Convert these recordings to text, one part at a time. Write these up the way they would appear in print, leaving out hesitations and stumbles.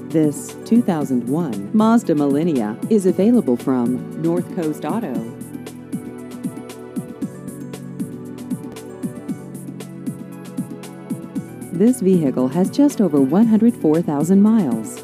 This 2001 Mazda Millennia is available from North Coast Auto. This vehicle has just over 104,000 miles.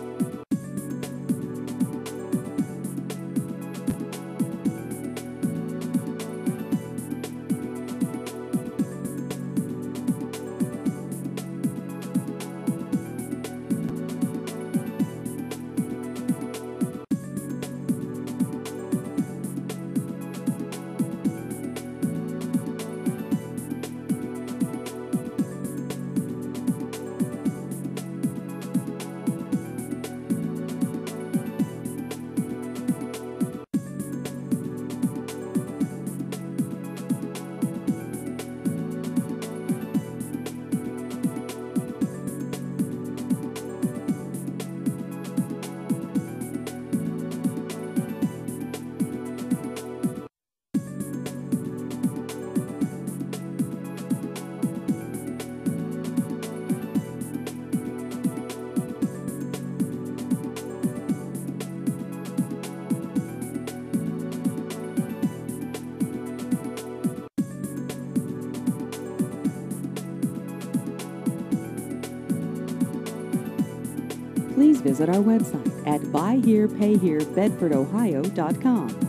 Please visit our website at buyherepayherebedfordohio.com.